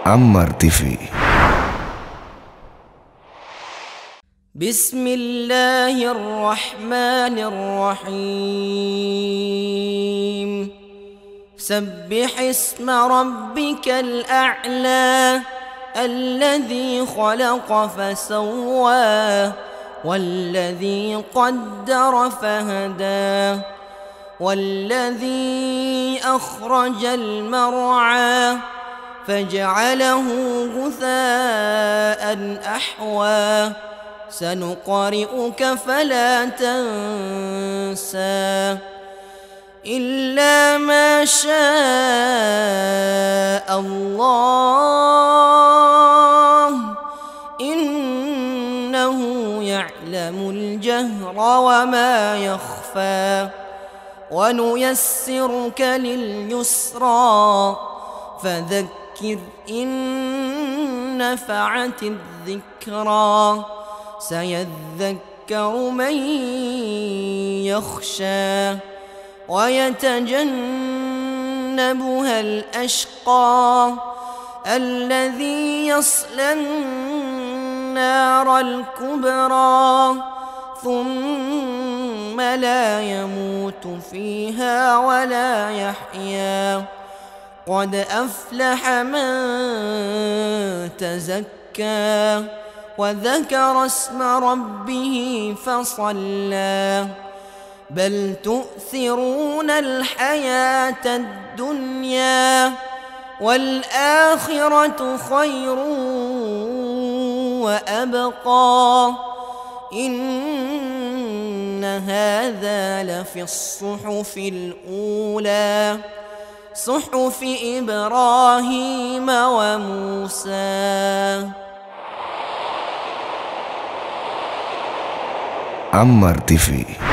Ammar TV. بسم الله الرحمن الرحيم. سبح اسم ربك الأعلى الذي خلق فسوى والذي قدر فهدى والذي أخرج المرعى فجعله غثاء أحوى سنقرئك فلا تنسى إلا ما شاء الله إنه يعلم الجهر وما يخفى ونيسرك لليسرى فذكر إن نفعت الذكرى سيذكر من يخشى ويتجنبها الأشقى الذي يصلى النار الكبرى ثم لا يموت فيها ولا يحيا قد أفلح من تزكى وذكر اسم ربه فصلى بل تؤثرون الحياة الدنيا والآخرة خير وأبقى إن هذا لفي الصحف الأولى صحف إبراهيم وموسى. Ammar TV.